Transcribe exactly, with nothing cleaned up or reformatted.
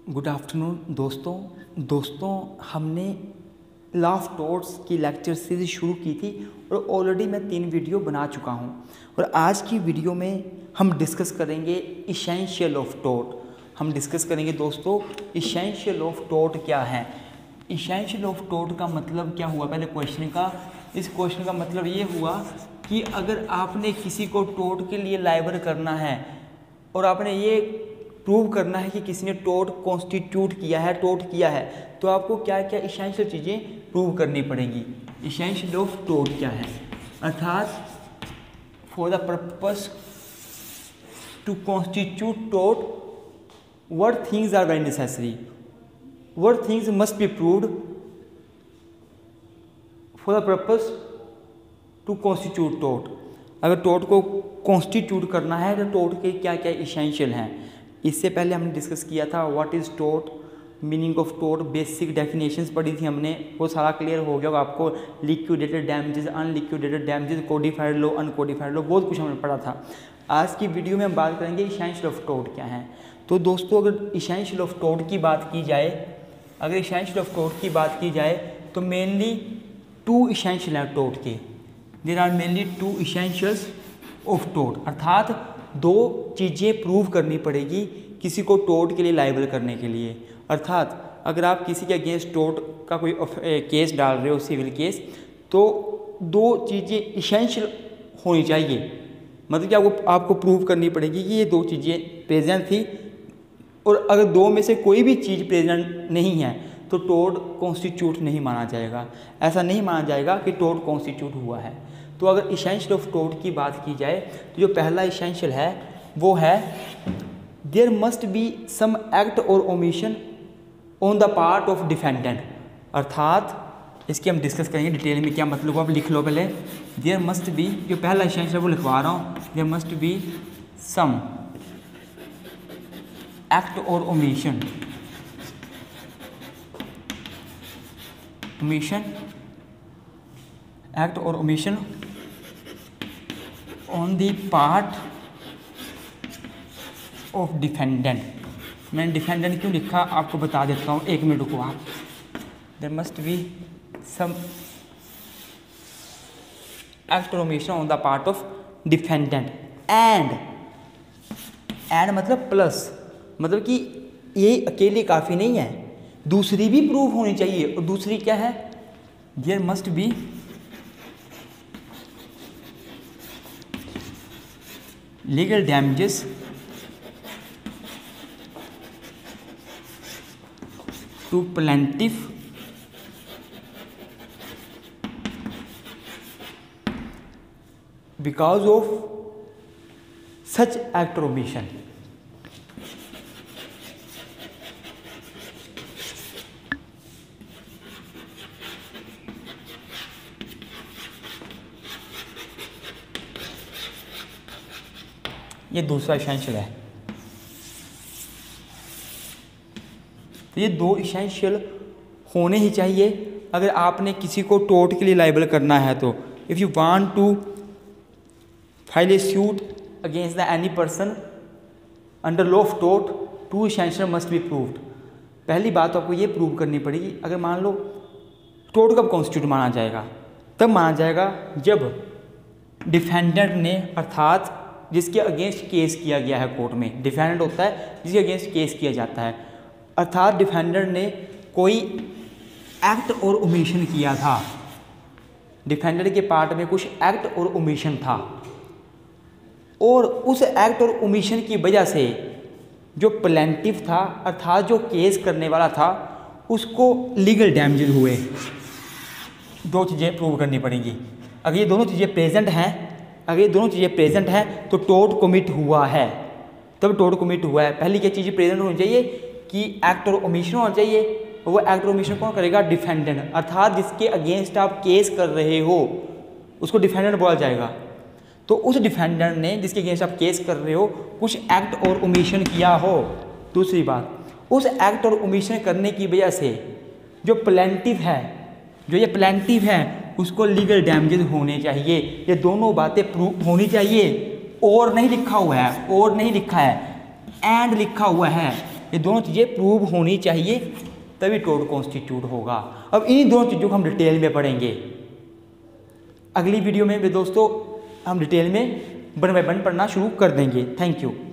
Good afternoon दोस्तों दोस्तों हमने लॉ ऑफ टॉट्स की लेक्चर सीरीज शुरू की थी और ऑलरेडी मैं तीन वीडियो बना चुका हूं और आज की वीडियो में हम डिस्कस करेंगे इसेंशियल ऑफ टॉट। हम डिस्कस करेंगे दोस्तों इसेंशियल ऑफ टॉट क्या है। इसेंशियल ऑफ टॉट का मतलब क्या हुआ पहले क्वेश्चन का। इस क्वेश्चन का मतलब ये हुआ कि अगर आपने किसी को टॉट के लिए लायबल करना है और आपने ये प्रूव करना है कि किसी ने टॉट कॉन्स्टिट्यूट किया है, टॉट किया है, तो आपको क्या क्या इसेंशियल चीज़ें प्रूव करनी पड़ेंगी। इसेंशियल ऑफ टॉट क्या है, अर्थात for the purpose to constitute taught what things are very necessary, what things must be proved for the purpose to constitute taught. अगर टॉट को कॉन्स्टिट्यूट करना है तो टॉट के क्या क्या इसेंशियल हैं। इससे पहले हमने डिस्कस किया था what is taught, meaning of taught, basic definitions पढ़ी थी हमने, वो सारा क्लियर हो गया होगा आपको। Liquidated damages, unliquidated damages, codified law, uncodified law, बहुत कुछ हमने पढ़ा था। आज की वीडियो में हम बात करेंगे इसेंशियल ऑफ टॉट क्या है। तो दोस्तों अगर इसेंशियल ऑफ टॉट की बात की जाए अगर इसेंशियल ऑफ टॉट की बात की जाए तो मेनली टू इसेंशियल हैं टॉट के। There are mainly two essentials of टॉट, अर्थात दो चीज़ें प्रूव करनी पड़ेगी किसी को टॉट के लिए लायबल करने के लिए। अर्थात अगर आप किसी के अगेंस्ट टॉट का कोई केस डाल रहे हो, सिविल केस, तो दो चीज़ें इसेंशियल होनी चाहिए। मतलब कि आपको आपको प्रूव करनी पड़ेगी कि ये दो चीज़ें प्रेजेंट थी, और अगर दो में से कोई भी चीज़ प्रेजेंट नहीं है तो टॉट कॉन्स्टिट्यूट नहीं माना जाएगा। ऐसा नहीं माना जाएगा कि टॉट कॉन्स्टिट्यूट हुआ है। तो अगर इसेंशियल ऑफ टॉट की बात की जाए तो जो पहला इसेंशियल है वो है there must be some act or omission on the part of defendant. अर्थात इसकी हम डिस्कस करेंगे डिटेल में क्या मतलब हो, आप लिख लो पहले। देयर मस्ट बी, जो पहला इसेंशियल वो लिखवा रहा हूँ, there must be some act or omission omission act or omission on the part of defendant. मैंने डिफेंडेंट क्यों लिखा आपको बता देता हूँ, एक मिनट रुको आप। There must be some act or omission on the part of defendant and and मतलब प्लस, मतलब कि ये अकेले काफ़ी नहीं है, दूसरी भी प्रूफ होनी चाहिए। और दूसरी क्या है, there must be legal damages to plaintiff because of such act or omission. ये दूसरा इसेंशियल है। तो ये दो इसेंशियल होने ही चाहिए अगर आपने किसी को टॉट के लिए लायबल करना है। तो if you want to file a suit against the any person under law of टॉट, two essential must be proved. पहली बात तो आपको ये प्रूव करनी पड़ेगी, अगर मान लो टॉट कब कॉन्स्टिट्यूट माना जाएगा, तब माना जाएगा जब डिफेंडेंट ने, अर्थात जिसके अगेंस्ट केस किया गया है कोर्ट में, डिफेंडेंट होता है जिसके अगेंस्ट केस किया जाता है, अर्थात डिफेंडेंट ने कोई एक्ट और ओमिशन किया था, डिफेंडेंट के पार्ट में कुछ एक्ट और ओमिशन था, और उस एक्ट और ओमिशन की वजह से जो प्लेंटिफ था, अर्थात जो केस करने वाला था, उसको लीगल डैमेजेस हुए। दो चीज़ें प्रूव करनी पड़ेंगी। अगर ये दोनों चीज़ें प्रेजेंट हैं अगर ये दोनों चीज़ें प्रेजेंट हैं तो टॉट कमिट हुआ है, तब टॉट कमिट हुआ है। पहली क्या चीज़ें प्रेजेंट होनी चाहिए कि एक्ट और ओमिशन होना चाहिए, और वो एक्ट और ओमिशन कौन करेगा, डिफेंडेंट, अर्थात जिसके अगेंस्ट आप केस कर रहे हो उसको डिफेंडेंट बोला जाएगा। तो उस डिफेंडेंट ने जिसके अगेंस्ट आप केस कर रहे हो कुछ एक्ट और ओमिशन किया हो। दूसरी बात, उस एक्ट और ओमिशन करने की वजह से जो प्लेंटिफ है जो ये प्लेंटिफ है उसको लीगल डैमेजेस होने चाहिए। ये दोनों बातें प्रूव होनी चाहिए। और नहीं लिखा हुआ है, और नहीं लिखा है, एंड लिखा हुआ है। ये दोनों चीज़ें प्रूव होनी चाहिए तभी टोट कॉन्स्टिट्यूट होगा। अब इन्हीं दोनों चीज़ों को हम डिटेल में पढ़ेंगे अगली वीडियो में भी दोस्तों। हम डिटेल में वन बाय वन पढ़ना शुरू कर देंगे। Thank you.